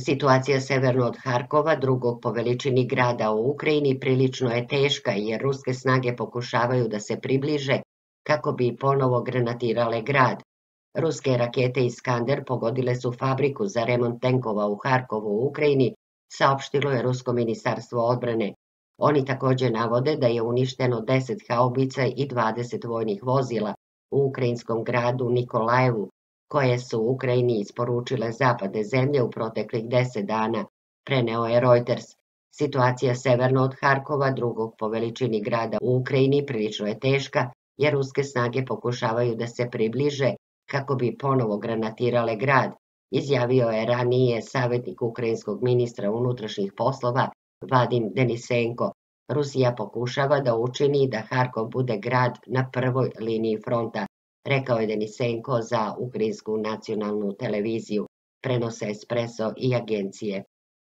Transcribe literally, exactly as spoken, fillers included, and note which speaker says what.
Speaker 1: Situacija severno od Harkova, drugog po veličini grada u Ukrajini, prilično je teška jer ruske snage pokušavaju da se približe kako bi ponovo granatirale grad. Ruske rakete Iskander pogodile su fabriku za remont tenkova u Harkovu u Ukrajini, saopštilo je Rusko ministarstvo odbrane. Oni također navode da je uništeno deset haubica i dvadeset vojnih vozila u ukrajinskom gradu Nikolajevu, koje su Ukrajini isporučile zapadne zemlje u proteklih deset dana, preneo je Reuters. Situacija severno od Harkova, drugog po veličini grada u Ukrajini, prilično je teška, jer ruske snage pokušavaju da se približe kako bi ponovo granatirale grad, izjavio je ranije savjetnik ukrajinskog ministra unutrašnjih poslova Vadim Denisenko. Rusija pokušava da učini da Harkov bude grad na prvoj liniji fronta, rekao je Denisenko za ukrajinsku nacionalnu televiziju, prenose Espresso i agencije.